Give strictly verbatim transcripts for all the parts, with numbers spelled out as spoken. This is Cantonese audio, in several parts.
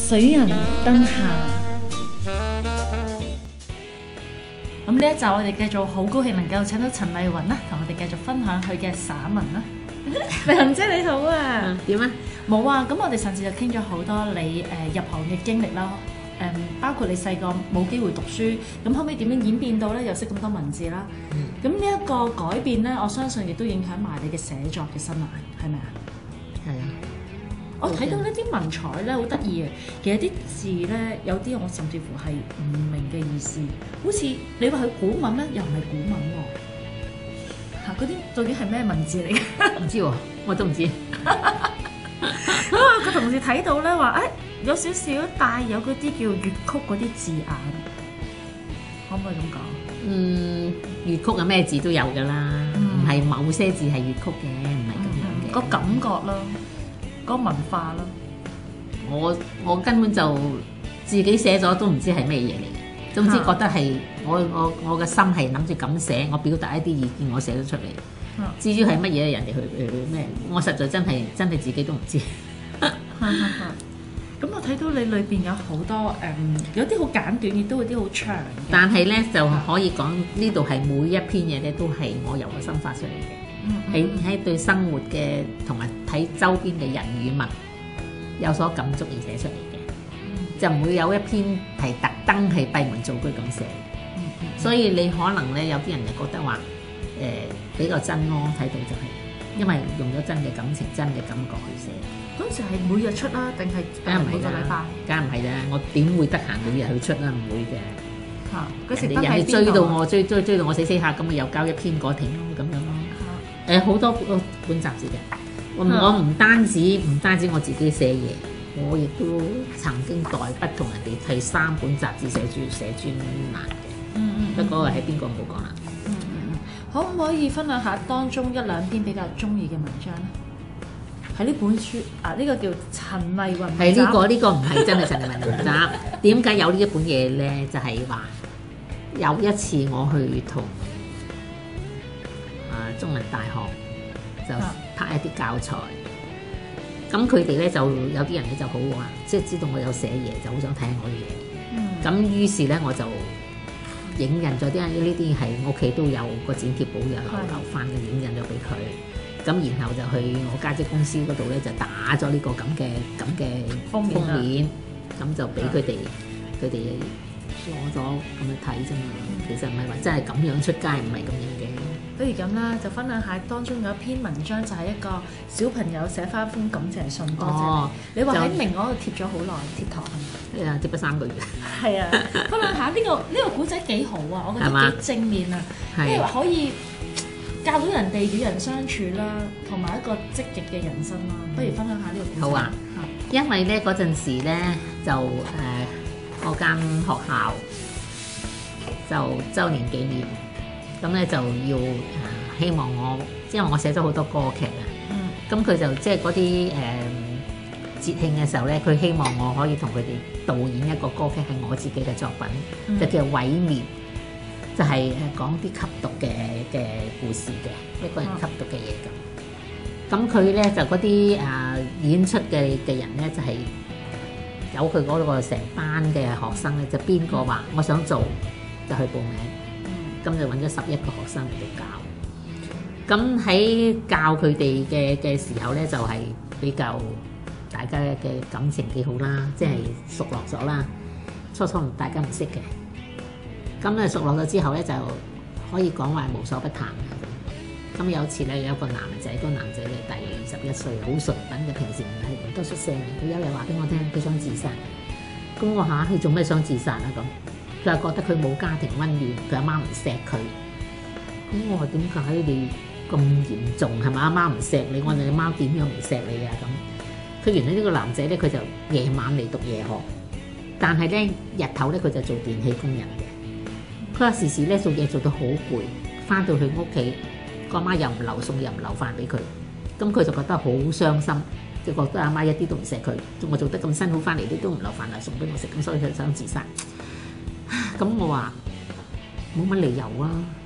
水人燈下。咁呢一集我哋繼續好高興能夠請到陳麗雲啦，同我哋繼續分享佢嘅散文啦。麗雲姐你好啊， 點啊？ 冇啊，咁我哋上次就傾咗好多你誒、呃、入行嘅經歷啦，誒、呃、包括你細個冇機會讀書，咁後尾點樣演變到咧又識咁多文字啦。咁呢一個改變咧，我相信亦都影響埋你嘅寫作嘅生涯，係咪啊？ 係啊。 我睇到呢啲文采咧好得意嘅，其實啲字咧有啲我甚至乎係唔明嘅意思，好似你話佢古文咧，又唔係古文喎。嚇，嗰啲究竟係咩文字嚟嘅？ 唔知喎，我都唔知。 咁啊，個同事睇到咧話，誒有少少帶有嗰啲叫粵曲嗰啲字眼，可唔可以咁講？ 嗯，粵曲嘅咩字都有㗎啦，唔係、嗯、某些字係粵曲嘅，唔係咁樣嘅。 個感覺咯。嗰個文化咯， 我我根本就自己寫咗都唔知係咩嘢嚟嘅，總之覺得係我我我嘅心係諗住咁寫，我表達一啲意見，我寫咗出嚟。啊、至於係乜嘢，人哋去去咩，我實在真係真係自己都唔知。 咁我睇到你裏邊有好多誒、嗯，有啲好簡短，亦都有啲好長嘅。 但係咧就可以講呢度係每一篇嘢咧都係我由個心發出嚟嘅。喺喺、嗯、對生活嘅同埋睇周邊嘅人與物有所感觸而寫出嚟嘅，嗯、就唔會有一篇係特登係閉門造車咁寫。嗯嗯、所以你可能咧有啲人就覺得話誒、呃、比較真咯，睇到就係、是、因為用咗真嘅感情、真嘅感覺去寫。 嗰時係每日出啦，定係梗係唔係每個禮拜？ 梗係唔係啦，我點會得閒每日去出啦？唔會嘅。 嚇、啊！嗰時人哋人哋追到我，追追追到我死死下，咁咪又交一篇嗰停咯，咁樣咯。誒好、呃、多本雜誌嘅，我、嗯、我唔單止唔單止我自己寫嘢，我亦都曾經代筆同人哋替三本雜誌寫專寫專欄嘅。嗯嗯。不過喺邊個冇講啦。 嗯嗯嗯。可唔可以分享下當中一兩篇比較中意嘅文章咧？喺呢本書啊，呢、這個叫陳麗雲。係呢、這個呢、這個唔係真係陳麗雲文集。點解有呢一本嘢咧？就係、是、話有一次我去同中文大學就拍一啲教材，咁佢哋咧就有啲人咧就好話，即係知道我有寫嘢，就好想睇下我嘢。咁、嗯、於是咧我就影印咗啲呢啲係我屋企都有個剪貼簿嘅留留翻嘅，影印咗俾佢。咁然後就去我家姐公司嗰度咧就打咗呢個咁嘅咁嘅封面，咁就俾佢哋佢哋攞咗咁樣睇啫嘛。其實唔係話真係咁樣出街，唔係咁樣嘅。 不如咁啦，就分享下當中有一篇文章，就係一個小朋友寫翻封感謝信，多謝你。哦、你話喺明嗰度貼咗好耐，貼堂係咪？ 係啊，貼咗三個月。係啊，分享下呢、這個呢、這個古仔幾好啊，我覺得幾正面啊，因為可以教到人哋與人相處啦，同埋一個積極嘅人生啦。不如分享下呢個古仔。好啊， 嗯、因為咧嗰陣時咧就誒嗰間學校就週年紀念。咁咧就要、呃、希望我，因為我寫咗好多歌劇啊。咁佢、嗯、就即係嗰啲誒節慶嘅時候咧，佢希望我可以同佢哋導演一個歌劇，係我自己嘅作品，嗯、就叫《毀滅》，就係、是、誒講啲吸毒嘅嘅故事嘅，一個人吸毒嘅嘢咁。咁佢咧就嗰啲誒演出嘅嘅人咧，就係、是、有佢嗰個成班嘅學生咧，就邊個話我想做就去報名。咁就揾咗十一個學生嚟到教，咁喺教佢哋嘅嘅時候咧，就係、是、比較大家嘅感情幾好啦，即係熟絡咗啦。初初大家唔識嘅，咁咧熟絡咗之後咧，就可以講話無所不談。咁有次咧，有一個男仔，嗰個男仔咧大約二十一歲，好純品嘅，平時唔係唔多出聲嘅。佢有日話俾我聽，佢想自殺。咁我嚇佢做咩想自殺啊？咁佢又覺得佢冇家庭溫暖，佢阿媽唔錫佢。咁我話點解你咁嚴重係咪？阿媽唔錫你，我哋阿媽點樣唔錫你啊？咁佢原來呢個男仔咧，佢就夜晚嚟讀夜學，但係咧日頭咧佢就做電器工人嘅。佢話時時咧做嘢做到好攰，翻到去屋企個阿媽又唔留餸又唔留飯俾佢，咁佢就覺得好傷心，就覺得阿媽一啲都唔錫佢，我做得咁辛苦翻嚟，你都唔留飯留餸俾我食，咁所以佢想自殺。咁我話冇乜理由啊，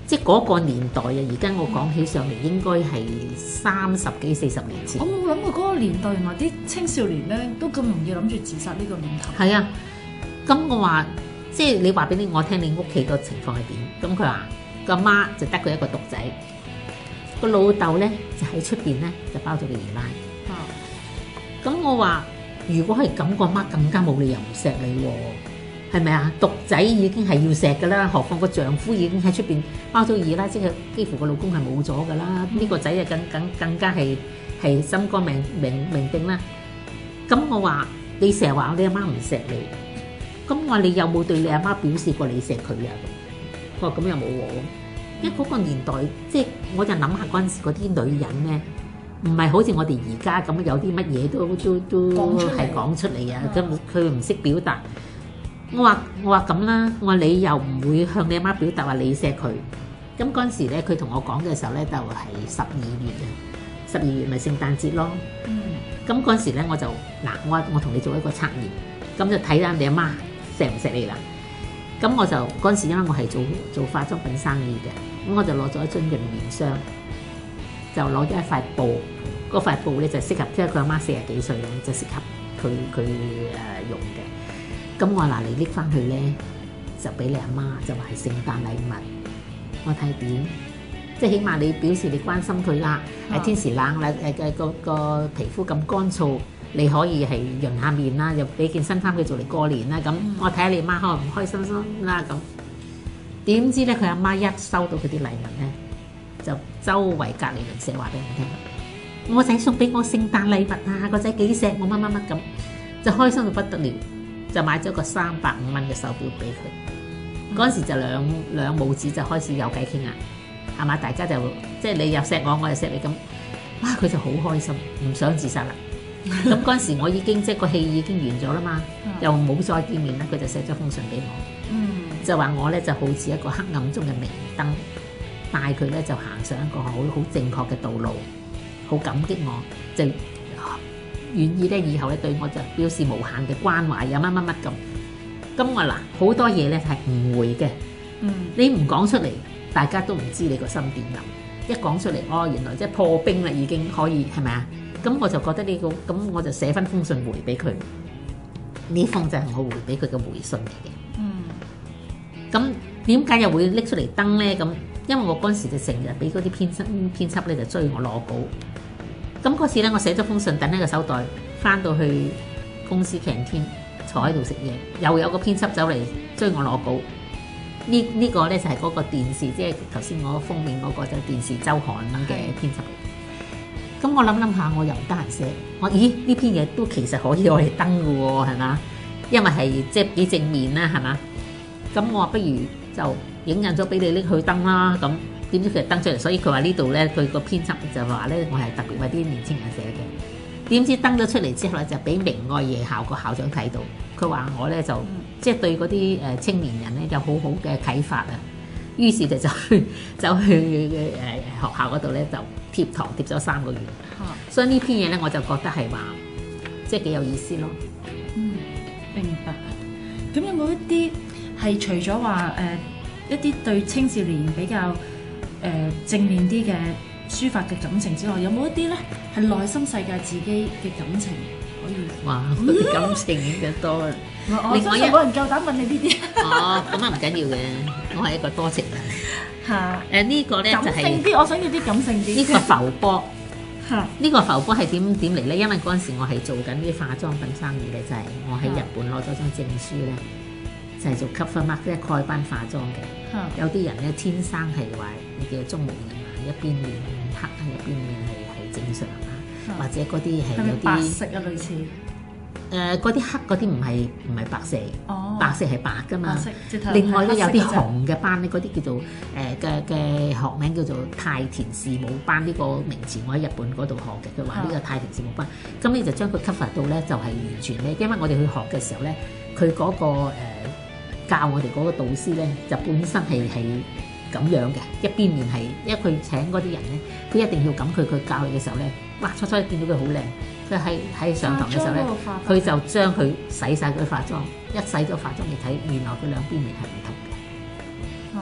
即係嗰個年代啊！而家我講起上嚟，應該係三十幾四十年前。 我冇諗過嗰個年代原來啲青少年咧都咁容易諗住自殺呢個念頭。 係啊，咁我話即係你話俾你我聽，你屋企個情況係點？咁佢話個媽就得佢一個獨仔，個老豆咧就喺出邊咧就包咗個二奶。 啊！ 咁我話如果係咁，個媽更加冇理由唔錫你喎。係咪啊？獨仔已經係要錫㗎啦，何況個丈夫已經喺出邊包咗二奶，即係幾乎個老公係冇咗㗎啦。呢、嗯、個仔就更更更加係係心肝命命命定啦。咁我話你成日話你阿媽唔錫你，咁我話你有冇對你阿媽表示過你錫佢啊？佢話咁又冇喎。因為嗰個年代，即係我就諗下嗰陣時嗰啲女人咧，唔係好似我哋而家咁有啲乜嘢都都都係講出嚟啊！咁佢唔識表達。我話我話咁啦，我話你又唔會向你阿媽表達話你錫佢。咁嗰陣時咧，佢同我講嘅時候咧，就係十二月啊，十二月咪聖誕節咯。 嗯。咁嗰陣時咧，我就嗱，我我同你做一個測驗，咁就睇下你阿媽錫唔錫你啦。咁我就嗰陣時，因為我係做做化妝品生意嘅，咁我就攞咗一樽潤面霜，就攞咗一塊布，嗰塊布咧就適合，即係佢阿媽四十幾歲咧，就適合佢佢誒用嘅。咁我話嗱，你拎翻去咧，就俾你阿媽，就話係聖誕禮物。我睇點，即係起碼你表示你關心佢啦。誒、啊、天時冷啦，誒誒個個皮膚咁乾燥，你可以係潤下面啦，又俾件新衫佢做嚟過年啦。咁我睇下你阿媽開唔開心心啦。咁點知咧，佢阿媽一收到佢啲禮物咧，就周圍隔離鄰舍話俾我聽，我仔送俾我聖誕禮物啊，個仔幾錫我乜乜乜咁，就開心到不得了。就買咗個三百五蚊嘅手錶俾佢，嗰陣、嗯、時就兩兩母子就開始有偈傾啦，係嘛？大家就即係你又錫我，我又錫你咁，哇！佢就好開心，唔想自殺啦。咁嗰陣時我已經即係個戲已經完咗啦嘛，嗯、又冇再見面啦，佢就寫咗封信俾我，嗯、就話我咧就好似一個黑暗中嘅明燈，帶佢咧就行上一個好好正確嘅道路，好感激我，就願意咧，以後咧對我就表示無限嘅關懷，有乜乜乜咁。咁我嗱好多嘢咧係誤會嘅，嗯、你唔講出嚟，大家都唔知你個心點諗。一講出嚟，哦，原來即係破冰啦，已經可以係咪啊？咁我就覺得呢個，咁我就寫翻封信回俾佢。呢封就係我回俾佢嘅回信嚟嘅。嗯。咁點解又會拎出嚟登咧？咁因為我嗰陣時就成日俾嗰啲編輯編輯咧就追我攞稿。咁嗰次咧，我寫咗封信，等喺個手袋，翻到去公司 canteen 坐喺度食嘢，又有個編輯走嚟追我攞稿。呢呢、呢個咧就係嗰個電視，即係頭先我封面嗰個就電視週刊嘅編輯。咁我諗諗下，我又唔得閒寫，我咦呢篇嘢都其實可以攞嚟登嘅喎，係嘛？因為係即係幾正面啦，係嘛？咁我話不如就影印咗俾你拎去登啦，咁。點知佢登出嚟，所以佢話呢度咧，佢個編輯就話咧，我係特別為啲年青人寫嘅。點知登咗出嚟之後咧，就俾明愛夜校個校長睇到，佢話我咧就、嗯、即係對嗰啲誒青年人咧有好好嘅啟發啊。於是就走去走去誒學校嗰度咧就貼堂貼咗三個月。啊、所以呢篇嘢咧我就覺得係話即係幾有意思咯。 嗯，明白。咁有冇一啲係除咗話誒一啲對青少年比較？誒、呃、正面啲嘅抒發嘅感情之外，有冇一啲咧係內心世界自己嘅感情可以？哇！ 啲感情嘅多啦。 我相信冇人夠膽問你呢啲。 哦，咁啊唔緊要嘅，我係一個多情人。嚇！誒呢個咧就係感性啲，我想要啲感性啲。 呢個浮波。嚇！呢個浮波係點點嚟咧？因為嗰陣時我係做緊啲化妝品生意咧，就係、是、我喺日本攞咗張證書咧，就係、是、做 cover mark 即係蓋斑化妝嘅。有啲人咧天生係話叫做鍾無艷啊，一邊面黑啊，一邊面係係正常啊，嗯、或者嗰啲係有啲白色啊類似。 誒嗰啲黑嗰啲唔係唔係白色，哦、白色係白㗎嘛。另外咧有啲紅嘅斑咧，嗰啲叫做誒嘅嘅學名叫做太田氏母斑，呢、這個名詞我喺日本嗰度學嘅，佢話呢個太田氏母斑，咁你就將佢 cover 到咧就係、是、完全咧，因為我哋去學嘅時候咧，佢嗰、那個、呃教我哋嗰個導師咧，就本身係係咁樣嘅，一邊面係，因為佢請嗰啲人咧，佢一定要咁，佢佢教佢嘅時候咧，哇！初初見到佢好靚，佢喺喺上堂嘅時候咧，佢就將佢洗晒佢化妝，一洗咗化妝，你睇原來佢兩邊面係唔同嘅。哦，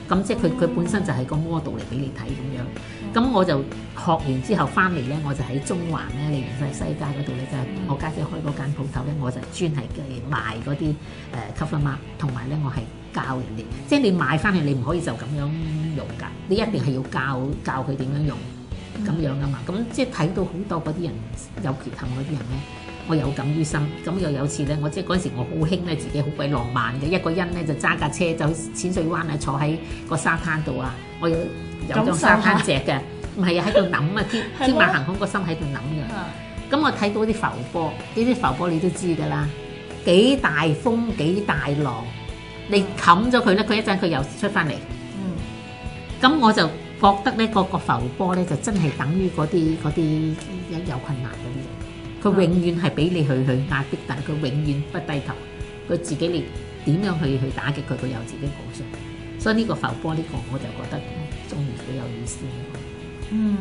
咁即係佢佢本身就係個 model 嚟俾你睇咁樣。咁我就學完之後翻嚟咧，我就喺中環咧，利源西西街嗰度咧，就係、我家姐開嗰間鋪頭咧，我就專係嘅賣嗰啲誒 cover mark，同埋咧我係教人哋，即係你買翻去你唔可以就咁樣用㗎，你一定係要教教佢點樣用咁樣㗎嘛。咁即係睇到好多嗰啲人有缺陷嗰啲人咧。我有感於心，咁又有次咧，我即係嗰陣時我好興咧，自己好鬼浪漫嘅，一個人咧就揸架車走淺水灣啊，坐喺個沙灘度啊，我有有張沙灘席嘅，唔係啊喺度諗啊，天天馬行空個心喺度諗嘅。咁我睇到啲浮波，呢啲浮波你都知㗎啦，幾大風幾大浪，你冚咗佢咧，佢一陣佢又出翻嚟。嗯，咁我就覺得咧，個個浮波咧就真係等於嗰啲嗰啲有困難嗰啲人。佢永遠係俾你去去壓迫，但係佢永遠不低頭。佢自己你點樣去去打擊佢，佢有自己個性。所以呢個浮波呢個我就覺得中意好有意思。 嗯，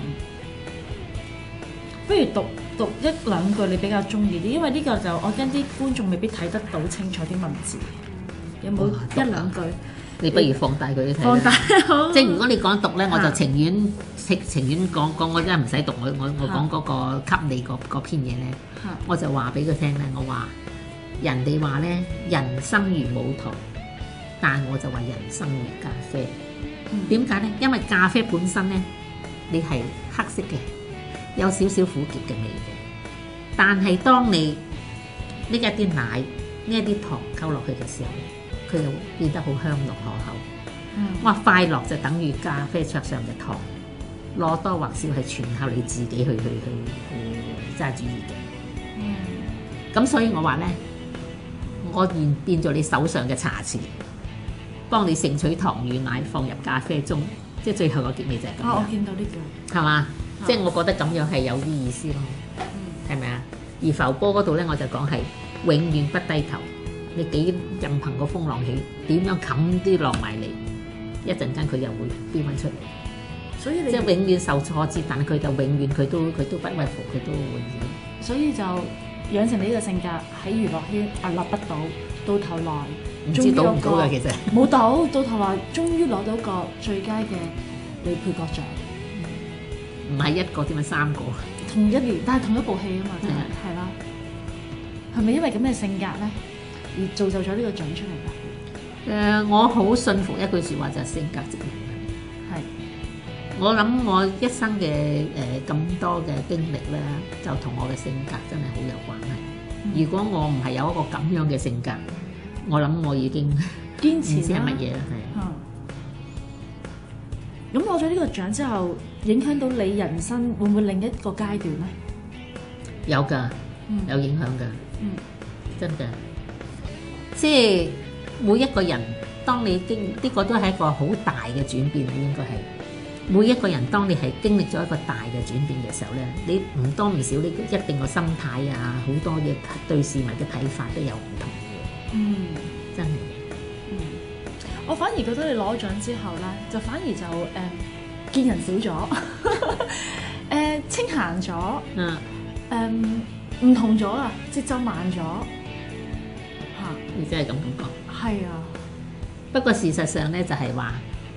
不如讀讀一兩句你比較中意啲，因為呢個就我驚啲觀眾未必睇得到清楚啲文字。有冇一兩句？ 你不如放大佢睇。 放大好。 即係如果你講讀咧，我就情願情情願講講，我真係唔使讀。我我我講嗰個給你嗰篇嘢咧，我就話俾佢聽咧。我話人哋話咧，人生如舞台，但我就話人生如咖啡。點解咧？因為咖啡本身咧，你係黑色嘅，有少少苦澀嘅味嘅。但係當你呢一啲奶、呢一啲糖溝落去嘅時候，佢又變得好香濃可口。嗯、我話快樂就等於咖啡桌上嘅糖，攞多或少係全靠你自己去去去去揸主意嘅。咁、嗯、所以我話咧，我變變咗你手上嘅茶匙，幫你盛取糖與奶放入咖啡中，即係最後個結尾就係咁樣。 哦，我見到呢句， 係嘛？即係我覺得咁樣係有啲意思咯，係咪啊？而浮波嗰度咧，我就講係永遠不低頭。你幾任憑個風浪起，點樣冚啲浪埋嚟，一陣間佢又會飆翻出嚟。所以你即係永遠受挫折，但係佢就永遠佢都佢都不屈服，佢都會要。 所以就養成你呢個性格喺娛樂圈屹立不倒，到頭來唔知倒唔倒嘅其實冇倒，到頭來終於攞到個最佳嘅女配角獎。 唔係一個添啊，三個。 同一年，但係同一部戲啊嘛，真係係啦。係咪因為咁嘅性格咧？而造就咗呢個獎出嚟㗎？誒、 呃，我好信服一句説話就係、是、性格即人。係，我諗我一生嘅誒咁多嘅經歷咧，就同我嘅性格真係好有關係。嗯、如果我唔係有一個咁樣嘅性格，我諗我已經堅持唔知係乜嘢啦。係。咁攞咗呢個獎之後，影響到你人生會唔會另一個階段咧？有㗎，有影響㗎。嗯，真嘅。即係每一個人，當你經呢、這個都係一個好大嘅轉變，應該係每一個人。當你係經歷咗一個大嘅轉變嘅時候咧，你唔多唔少，你一定個心態啊，好多嘢對事物嘅睇法都有唔同嘅。嗯，真係。嗯，我反而覺得你攞獎之後咧，就反而就誒、呃、見人少咗，誒、呃、清閒咗，嗯，誒唔同咗啊，節奏慢咗。你真係咁感覺？係啊，不過事實上咧就係話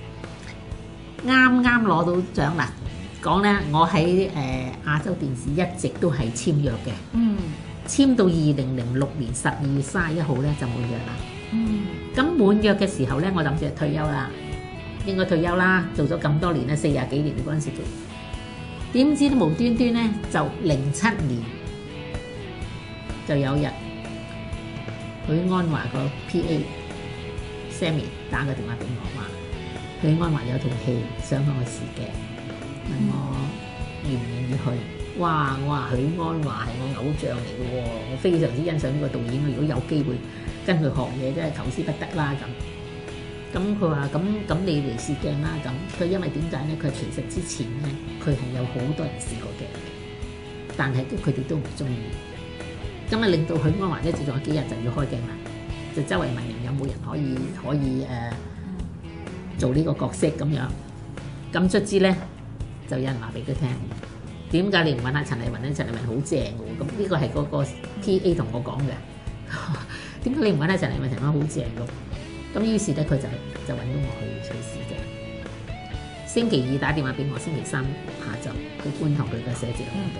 啱啱攞到獎啦。講咧，我喺誒、呃、亞洲電視一直都係簽約嘅。嗯，簽到二零零六年十二月三十一號咧就滿約啦。嗯，咁滿約嘅時候咧，我諗住退休啦，應該退休啦，做咗咁多年咧，四廿幾年嗰陣時做，點知都無端端咧就零七年就有日。許鞍華個 P A Sammy 打個電話俾我話，許鞍華有套戲想向我試鏡，問我願唔願意去。哇！我話許鞍華係我偶像嚟嘅喎，我非常之欣賞呢個導演。如果有機會跟佢學嘢，真係求之不得啦咁。咁佢話：咁咁你嚟試鏡啦咁。佢因為點解咧？佢其實之前咧，佢係有好多人試過鏡嘅，但係佢哋都唔中意。咁啊，令到許鞍華咧，仲有幾日就要開鏡啦，就周圍問人有冇人可以可以誒、呃、做呢個角色咁樣。咁卒之咧，就有人話俾佢聽，點解你唔揾下陳麗雲咧？陳麗雲好正嘅喎。咁呢個係嗰個 P A 同我講嘅。點解你唔揾下陳麗雲？陳麗雲好正嘅。咁於是咧，佢就就揾到我去去試鏡。星期二打電話俾我，星期三下晝去觀塘佢嘅寫字樓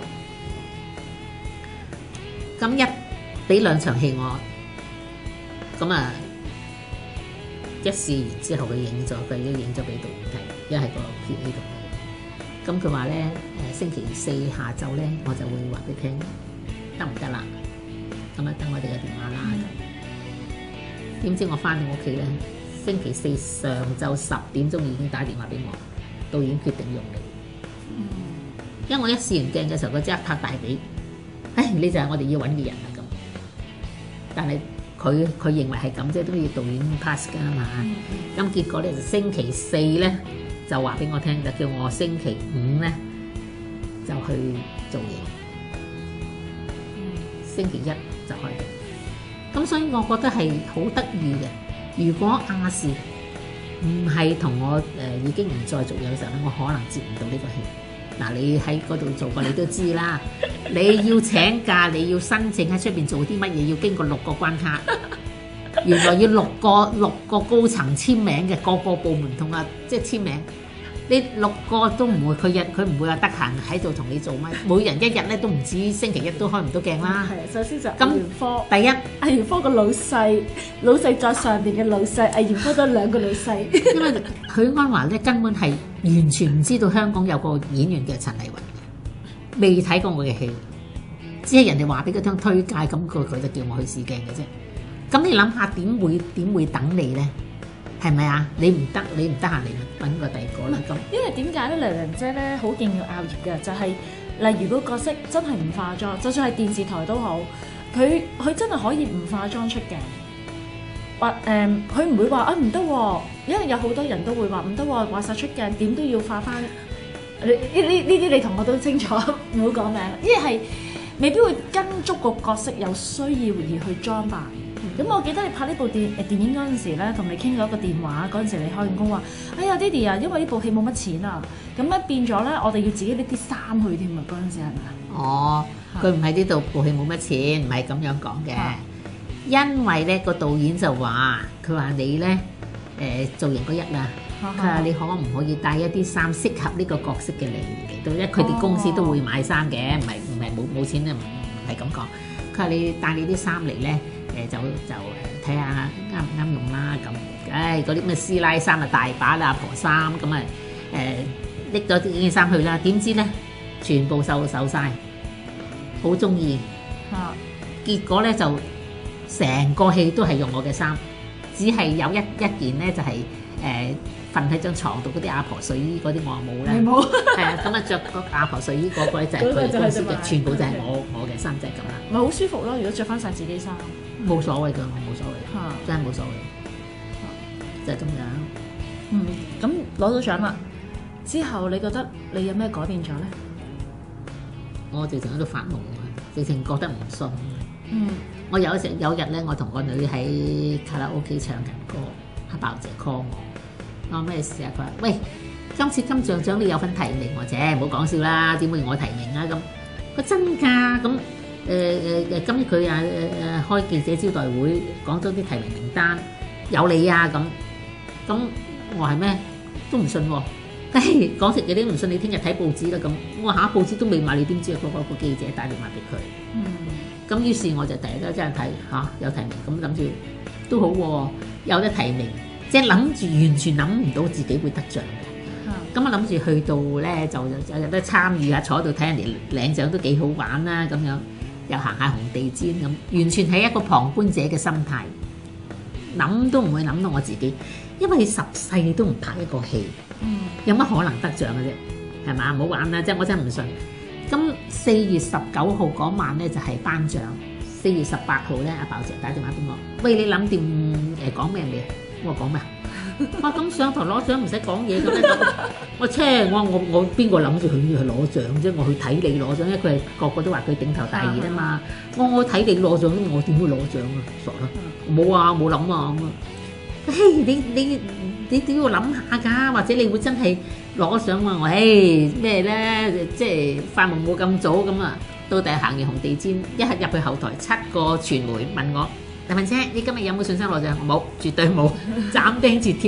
度。咁、嗯、一俾兩場戲我，咁啊一試完之後佢影咗，佢都影咗俾導演睇，因為係個片呢度。咁佢話咧誒星期四下晝咧，我就會話俾佢聽得唔得啦。咁啊等我哋嘅電話啦。點、嗯、知我翻到屋企咧，星期四上晝十點鐘已經打電話俾我，導演決定用你。嗯、因為我一試完鏡嘅時候，佢即刻拍大髀，唉，你就係我哋要揾嘅人啦咁。但係佢佢認為係咁啫，都要導演 pass 㗎嘛。咁、嗯、結果咧就星期四咧就話俾我聽，就叫我星期五咧就去做嘢。嗯、星期一就開鏡。咁所以我覺得係好得意嘅。如果亞視唔係同我誒、呃、已經唔再續有嘅時候咧，我可能接唔到呢個戲。嗱，你喺嗰度做過，你都知啦。你要請假，你要申請喺出邊做啲乜嘢，要經過六個關卡。原來要六個六個高層簽名嘅，個個部門同啊，即係簽名。你六個都唔會，佢日佢唔會話得閒喺度同你做乜。每人一日咧都唔止星期一都開唔到鏡啦。 係，首先就藝員科。 第一， 藝員科個老細，老細再上邊嘅老細，藝員科都兩個老細。 因為許鞍華咧根本係完全唔知道香港有個演員嘅陳麗雲嘅，未睇過我嘅戲，只係人哋話俾佢聽推介，咁佢佢就叫我去試鏡嘅啫。咁你諗下點會點會等你咧？係咪啊？你唔得，你唔得閒嚟揾個第二個啦咁。因為點解咧？ 娘娘姐咧好勁要拗業嘅，就係、是、例如個角色真係唔化妝，就算係電視台都好，佢佢真係可以唔化妝出鏡。或誒，佢唔會話啊唔得喎，因為有好多人都會話唔得喎，話晒出鏡點都要化翻。呢呢呢啲你同我都清楚，唔好講名。因為係未必會跟足個角色有需要而去裝扮。咁、嗯、我記得你拍呢部電誒電影嗰陣時咧，同你傾咗一個電話，嗰陣時你開完工話：哎呀，爹哋啊，因為呢部戲冇乜錢啊，咁咧變咗咧，我哋要自己拎啲衫去添啊！嗰陣時係咪啊？哦， 佢唔係呢度部戲冇乜錢，唔係咁樣講嘅。啊、因為咧個導演就話：佢話你咧誒、呃、造型嗰日啊，佢話你可唔可以帶一啲衫適合呢個角色嘅嚟到？因為佢哋公司都會買衫嘅，唔係唔係冇冇錢咧，唔唔係咁講。佢話你帶你啲衫嚟咧。誒就就睇下啱唔啱用啦咁，唉嗰啲咩師奶衫啊大把啦，阿婆衫咁啊誒拎咗啲件衫去啦，點知咧全部瘦瘦晒，好中意，啊、結果咧就成個戲都係用我嘅衫，只係有一一件咧就係誒瞓喺張床度嗰啲阿婆睡衣嗰啲我冇咧，冇係啊咁啊着個阿婆睡衣嗰個咧就係佢公司嘅，全部就係我我嘅衫就係咁啦， 咪好舒服咯！如果着翻晒自己衫。 冇所謂㗎，我冇所謂，啊、真係冇所謂，啊、就係咁樣。 嗯，咁攞到獎啦，之後你覺得你有咩改變咗咧？ 我直情喺度發夢啊，直情覺得唔信。 嗯， 我有時有日咧，我同個女喺卡拉 OK 唱緊歌，阿爆姐 call 我，我話咩事啊？佢話：喂，今次金像獎你有份提名我啫，唔好講笑啦，點會我提名啊？咁佢真㗎咁。誒誒誒，今日佢啊誒誒開記者招待會，講咗啲提名名單，有你啊咁，咁我話係咩？都唔信喎、啊，誒講食嘢你都唔信，你聽日睇報紙啦咁，我話下報紙都未買，你點知啊？嗰、那個記者打電話俾佢，嗯，咁於是我就第日都真係睇嚇有提名，咁諗住都好喎、啊，有得提名，即係諗住完全諗唔到自己會得獎嘅，咁我諗住去到咧就有得參與下，坐喺度睇人哋領獎都幾好玩啦咁樣。又行下紅地氈咁，完全係一個旁觀者嘅心態，諗都唔會諗到我自己，因為十世都唔拍一個戲，嗯、有乜可能得獎嘅啫？係嘛？唔好玩啦！即係我真係唔信。咁四月十九號嗰晚咧就係頒獎，四月十八號咧阿爆姐打電話俾我，喂，你諗掂誒講咩未？我話講咩？哇！咁上台攞獎唔使講嘢嘅咩？我車我我我邊個諗住佢去攞獎啫？我去睇你攞獎，因為佢係個個都話佢頂頭大熱啊嘛。我我睇你攞獎，我點會攞獎啊？傻啦！冇啊，冇諗啊咁啊！嘿，你你你都要諗下㗎，或者你會真係攞獎啊？我誒咩咧？即係發夢冇咁早咁啊！到底行完紅地氈，一刻入去後台，七個傳媒問我。大文姐，你今日有冇信心攞獎？冇，絕對冇，斬釘截鐵。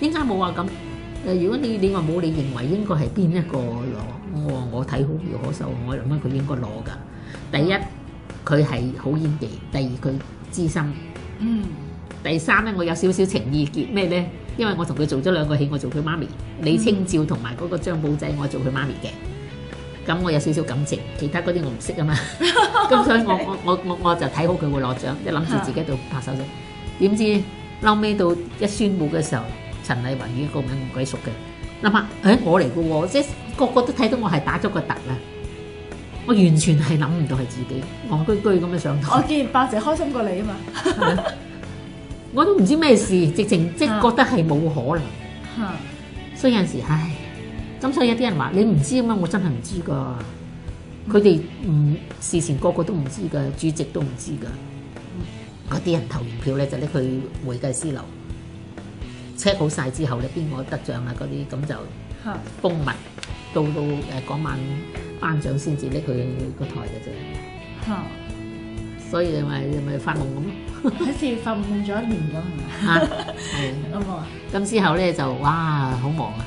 點解冇啊咁？誒，如果你你話冇，你認為應該係邊一個攞？我話我睇好姚可秀，我諗佢應該攞㗎。第一，佢係好演技；第二，佢資深。 嗯。 第三咧，我有少少情意結咩咧？因為我同佢做咗兩個戲，我做佢媽咪，李清照同埋嗰個張寶仔，我做佢媽咪嘅。咁我有少少感情，其他嗰啲我唔識啊嘛。咁所以我我我我我就睇好佢會攞獎，一諗住自己度拍手掌。點知後尾到一宣佈嘅時候，陳麗雲與個名唔鬼熟嘅，諗下誒我嚟嘅喎，即係個個都睇到我係打咗個突啦。我完全係諗唔到係自己，戇居居咁樣上台。 我見八姐開心過你啊嘛。 我都唔知咩事，直情即係覺得係冇可能。 嚇！ 所以有陣時，唉，咁所以有啲人話你唔知啊嘛，我真係唔知㗎。佢哋唔事前個個都唔知㗎，主席都唔知㗎。嗰啲人投完票咧就拎去會計師樓 check 好晒之後咧，邊個得獎啊嗰啲咁就封密，到到誒嗰晚頒獎先至拎去個台嘅啫。 嚇！ 所以你咪咪發夢咁咯， 好似發夢咗一年咁係咪？ 嚇，係咁啊！ 咁之後咧就哇好忙啊，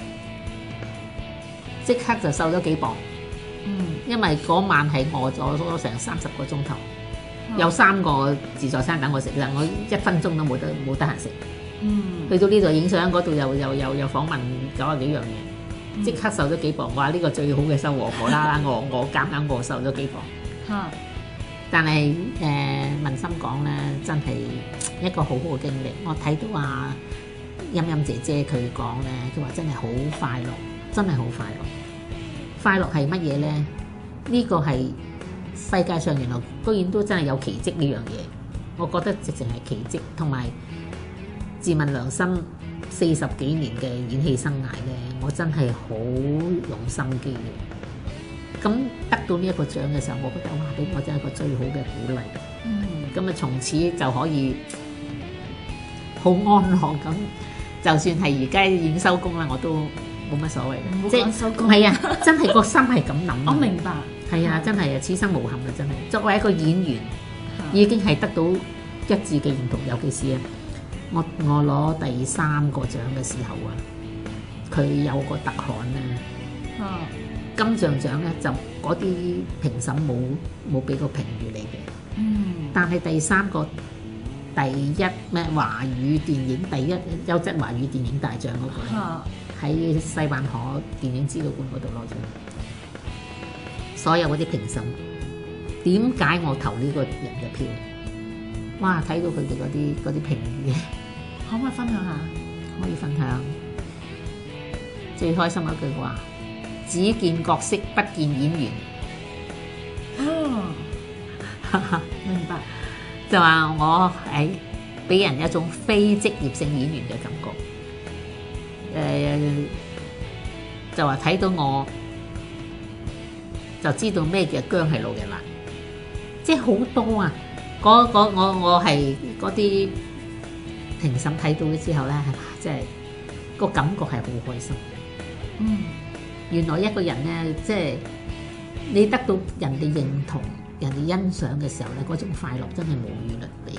即刻就瘦咗幾磅。 嗯， 因為嗰晚係餓咗成三十個鐘頭，有三個自助餐等我食啦，我一分鐘都冇得冇得閒食。 嗯， 去到呢度影相，嗰度又又又又訪問九十幾樣嘢，即刻瘦咗幾磅。我話呢個最好嘅收穫，無啦啦我我夾硬我瘦咗幾磅。 嚇！ 但係誒問心講咧，真係一個好好嘅經歷。我睇到啊陰陰姐姐佢講咧，佢話真係好快樂，真係好快樂。快樂係乜嘢咧？呢個係世界上原來居然都真係有奇蹟呢樣嘢。我覺得直情係奇蹟，同埋自問良心四十幾年嘅演戲生涯咧，我真係好用心機嘅。咁得到呢一個獎嘅時候，我覺得哇，俾我真係一個最好嘅鼓勵。嗯，咁啊，從此就可以好安樂咁，就算係而家已經收工啦，我都冇乜所謂嘅。即係收工。係啊，真係個心係咁諗。 我明白。 係啊，真係啊，此生無憾啊，真係。作為一個演員，已經係得到一致嘅認同，尤其是啊，我我攞第三個獎嘅時候啊，佢有個特刊咧。啊。金像獎咧就嗰啲評審冇冇俾個評語你嘅，嗯，但係第三個第一咩華語電影第一優質華語電影大獎嗰個喺、啊、西灣河電影資料館嗰度攞獎，所有嗰啲評審點解我投呢個人嘅票？哇！睇到佢哋嗰啲嗰啲評語， 可唔可以分享下？ 可以分享。最開心一句話。只見角色不見演員， 哦，明白。 就話我誒俾人一種非職業性演員嘅感覺，誒、呃、就話睇到我就知道咩叫薑係老嘅辣，即係好多啊！嗰嗰我我係嗰啲評審睇到之後咧，係嘛，即係個感覺係好開心。嗯。原來一個人咧，即係你得到人哋認同、人哋欣賞嘅時候咧，嗰種快樂真係無與倫比。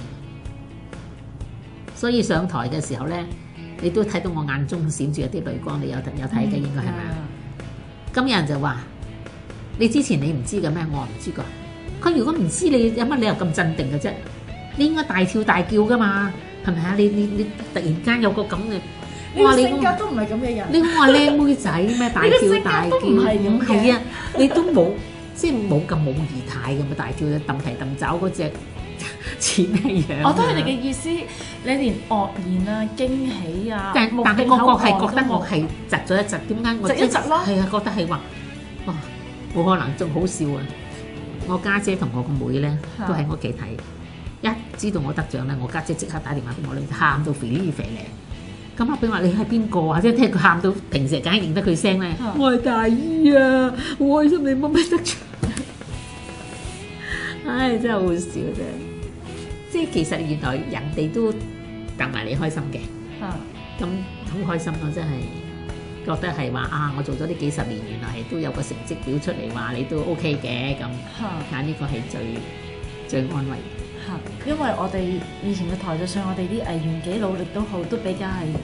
所以上台嘅時候咧，你都睇到我眼中閃住一啲淚光，你有有睇嘅應該係咪啊？咁有人就話：你之前你唔知嘅咩？我話唔知㗎。佢如果唔知你有乜理由咁鎮定嘅啫？你應該大跳大叫㗎嘛，係咪啊？你你你突然間有個咁嘅。 你性格都唔係咁嘅人。 你話靚妹仔咩大跳大叫？唔係啊，你都冇即係冇咁冇儀態咁嘅大跳，揼蹄揼爪嗰隻似咩樣？ 我覺得佢哋嘅意思，你連愕然啊、驚喜啊， 但但係我個係覺得我係窒咗一窒，點解我窒一窒咯？ 係啊，覺得係話哇冇可能，仲好笑啊！我家姐同我個妹咧都喺屋企睇，一知道我得獎咧，我家姐即刻打電話俾我咧，喊到肥呢肥咧。咁阿炳話：你係邊個啊？即係聽佢喊到，平時梗係認得佢聲咧。啊、我係大姨啊！好開心你乜乜得獎。唉，真係好笑啫！即係其實原來人哋都戥埋你開心嘅。咁好、啊、開心咯！真係覺得係話啊，我做咗呢幾十年，原來係都有個成績表出嚟，話你都 OK 嘅咁。但呢、啊、個係最最安慰。因為我哋以前嘅台就算我哋啲藝員幾努力都好，都比較係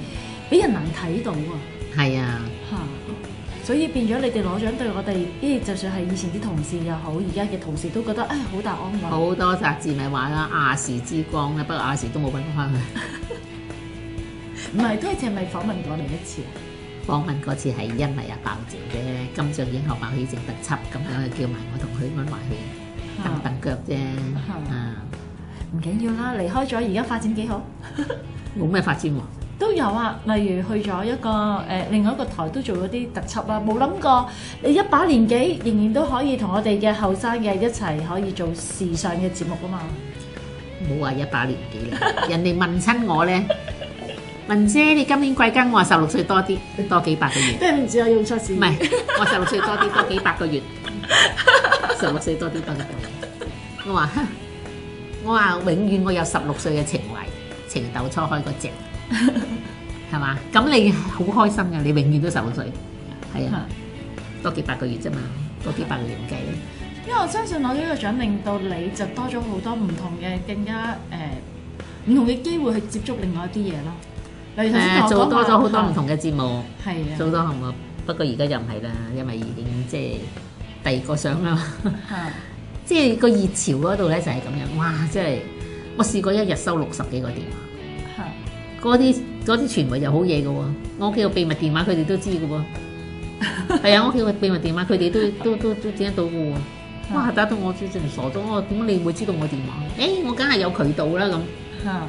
俾人難睇到啊。 係啊， 嚇、所以變咗你哋攞獎對我哋，咦？就算係以前啲同事又好，而家嘅同事都覺得誒好大安慰。 好多雜誌咪話啦，亞視之光咧，不過亞視都冇揾翻佢。 唔係，都係淨係咪訪問過你一次啊？ 訪問嗰次係因為阿鮑姐啫，金像影後鮑起靜特輯咁樣，叫埋我同佢揾埋去蹬蹬腳啫。啊， 唔緊要啦，離開咗而家發展幾好。 冇咩發展喎。 都有啊，例如去咗一個誒、呃、另外一個台都做嗰啲特輯啦，冇諗過你一把年紀仍然都可以同我哋嘅後生嘅一齊可以做時尚嘅節目啊嘛。 冇話一把年紀啦，人哋問親我咧，文姐你今年貴庚？我話十六歲多啲，多幾百個月。 對唔住，我用錯字。 唔係，我十六歲多啲，多幾百個月。十六歲多啲，多幾百個月。我話，我話永遠我有十六歲嘅情懷，情竇初開嗰隻。係嘛？咁你好開心嘅，你永遠都十六歲，係啊，多幾百個月啫嘛，多幾百個月唔計咧。 因為我相信攞呢個獎令到你就多咗好多唔同嘅更加誒唔同嘅機會去接觸另外一啲嘢咯。例如頭先誒，做多咗好多唔唔同嘅節目， 係啊， 做多項目。不過而家就唔係啦，因為已經即係第二個相啦嘛。即係個熱潮嗰度咧就係咁樣，哇！即係我試過一日收六十幾個電話。嗰啲嗰啲傳媒又好嘢嘅喎，我屋企個秘密電話佢哋都知嘅喎，係啊，我屋企個秘密電話佢哋都都都都聽得到嘅喎，哇！打到我真係傻咗，我點解你會知道我電話？誒，我梗係有渠道啦咁。 嚇，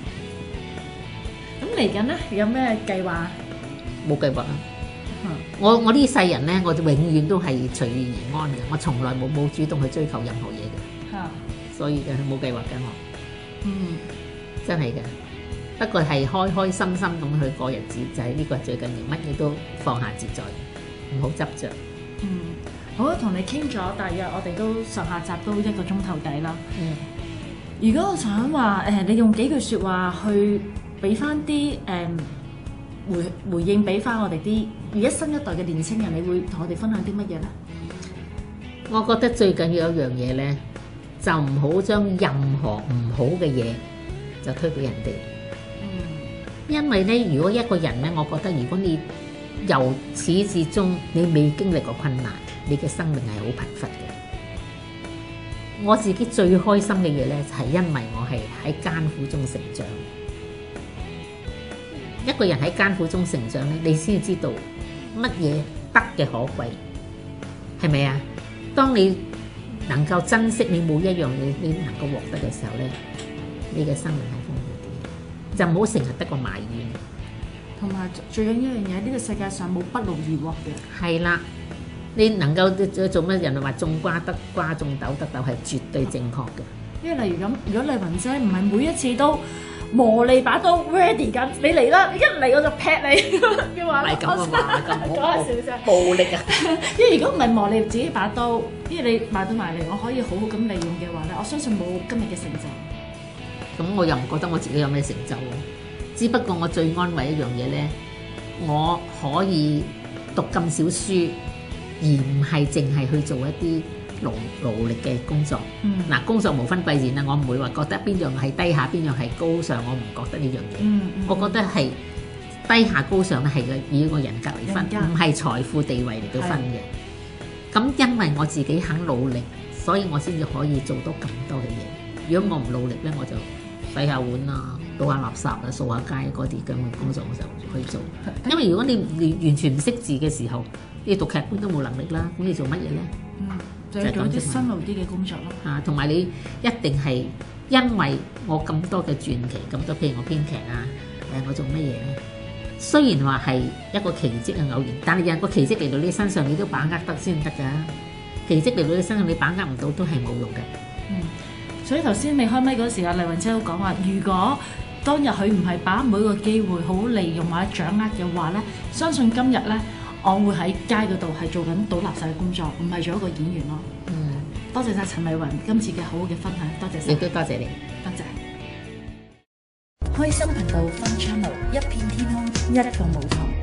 咁嚟緊咧有咩計劃？ 冇計劃啊！我我呢世人咧，我就永遠都係隨遇而安嘅，我從來冇冇主動去追求任何嘢嘅。 嚇， 所以嘅冇計劃嘅我。 嗯， 真係嘅。不過係開開心心咁去過日子，就係、是、呢個係最緊要，乜嘢都放下自在，唔好執着。 嗯，好，同你傾咗大約，我哋都上下集都一個鐘頭計啦。 嗯， 如果我想話誒、呃，你用幾句説話去俾翻啲誒回回應俾翻我哋啲而家新一代嘅年青人，你會同我哋分享啲乜嘢咧？ 我覺得最緊要一樣嘢咧，就唔好將任何唔好嘅嘢就推俾人哋。因為咧，如果一個人咧，我覺得如果你由始至終你未經歷過困難，你嘅生命係好貧乏嘅。我自己最開心嘅嘢咧，就係因為我係喺艱苦中成長。一個人喺艱苦中成長咧，你先知道乜嘢得嘅可貴，係咪啊？當你能夠珍惜你每一樣你你能夠獲得嘅時候咧，你嘅生命係豐富啲，就唔好成日得個埋怨。 同埋最緊要一樣嘢，呢個世界上冇不勞而獲嘅。 係啦，你能夠做乜？人哋話種瓜得瓜，種豆得豆，係絕對正確嘅。 因為例如咁，如果麗雲姐唔係每一次都磨利把刀 ready 緊，你嚟啦！一嚟我就劈你嘅話， 唔係咁啊嘛，咁講下笑啫， 暴力啊！ 因為如果唔係磨利自己把刀，因為你買到埋嚟，我可以好好咁利用嘅話咧，我相信冇今日嘅成就。 咁我又唔覺得我自己有咩成就喎，只不過我最安慰一樣嘢咧，我可以讀咁少書，而唔係淨係去做一啲勞勞力嘅工作。嗱、嗯，工作無分貴賤啦，我唔會話覺得邊樣係低下，邊樣係高尚，我唔覺得呢樣嘢。嗯嗯、我覺得係低下高尚咧係以個人格嚟分，唔係財富地位嚟到分嘅。咁因為我自己肯努力，所以我先至可以做到咁多嘅嘢。如果我唔努力咧，我就洗下碗啊，倒下垃圾啊，掃下街嗰啲咁嘅工作我就可以做。因為如果你你完全唔識字嘅時候，你讀劇本都冇能力啦，咁你做乜嘢咧？ 嗯，就係做啲辛勞啲嘅工作咯。 啊，同埋你一定係因為我咁多嘅傳奇，咁多譬如我編劇啊，誒我做乜嘢咧？雖然話係一個奇蹟嘅偶然，但係有個奇蹟嚟到你身上，你都把握得先得㗎。奇蹟嚟到你身上，你把握唔到都係冇用嘅。 嗯，所以頭先你開咪嗰時啊，麗雲姐都講話，如果當日佢唔係把每個機會好好利用或者掌握嘅話咧，相信今日咧，我會喺街嗰度係做緊倒垃圾嘅工作，唔係做一個演員咯。嗯，多謝晒陳麗雲今次嘅好好嘅分享，多謝晒。 亦都多謝你， 多謝。開心頻道 Fun Channel， 一片天空，一個舞台。